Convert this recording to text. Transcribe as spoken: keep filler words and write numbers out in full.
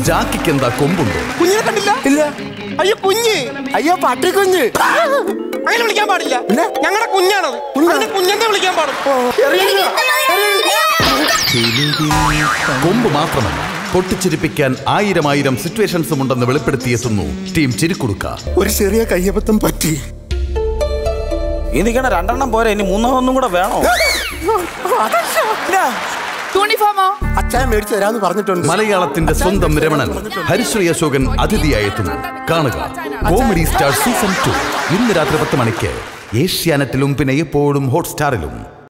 ജാക്കിക്ക് എന്താ കൊമ്പുണ്ടോ? കുഞ്ഞിനെ കണ്ടില്ല? ഇല്ല. അയ്യോ കുഞ്ഞ്, അയ്യോ പട്ടി കുഞ്ഞ്. അങ്ങനെ വിളിക്കാൻ പാടില്ല. ഞങ്ങളുടെ കുഞ്ഞാണത്. കുഞ്ഞെന്നെ വിളിക്കാൻ പാടും. കൊമ്പ് മാത്രമല്ല, പൊട്ടിച്ചിരിപ്പിക്കാൻ ആയിരം ആയിരം സിറ്റുവേഷൻസും ഉണ്ടെന്ന് വെളിപ്പെടുത്തിയെത്തുന്നു ടീം ചിരിക്കുടുക്ക. ഒരു ചെറിയ കയ്യബദ്ധം പറ്റി. എനിക്കണ രണ്ടെണ്ണം പോരെ, ഇനി മൂന്നാമതൊന്നും കൂടെ വേണോ? അച്ഛൻ മേടിച്ചു തരാന്ന് പറഞ്ഞിട്ടുണ്ട്. മലയാളത്തിന്റെ സ്വന്തം രമണൻ ഹരിശ്രീ അശോകൻ അതിഥിയായെത്തുന്നു. കാണുക കോമഡി സ്റ്റാർ സീസൺ ടു ഇന്ന് രാത്രി പത്ത് മണിക്ക് ഏഷ്യാനെറ്റിലും പിന്നെ എപ്പോഴും ഹോട്ട്സ്റ്റാറിലും.